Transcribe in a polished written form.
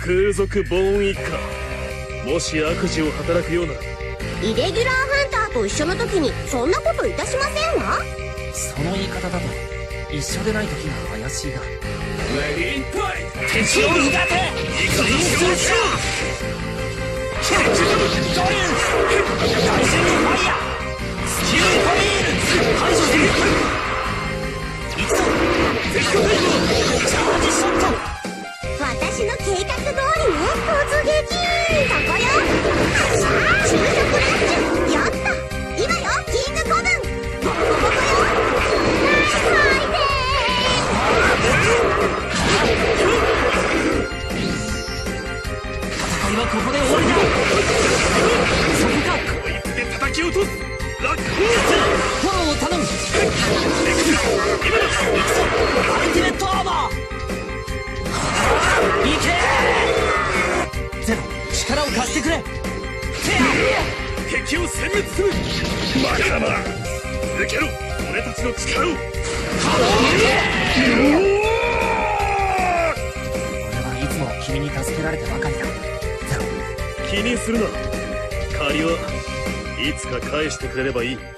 空賊ボーン一家、もし悪事を働くようなら。 イレギュラーハンターと一緒の時にそんなこといたしませんわ。 その言い方だと一緒でない時が怪しいが。 敵をうがてツインスラッシャードリュー大神のファイヤースキルファイール排除する。行くぞ絶叫タイムチャージショット。 私の計画通りね。突撃そこよ。発射昼食ラッシュ。やった、今よキングコブン。ボコボコよ。最低。 戦いはここで終わりだ。そこか。 こいつで叩き落とす。ラックフォローを頼む。 今だ。 行くぞアルティメットアーマー。行けゼロ、力を貸してくれ。 敵を殲滅する。バカな、続けろ俺たちの力を。 俺はいつも君に助けられてばかりだ。ゼロ、 気にするな。借りはいつか返してくれればいい。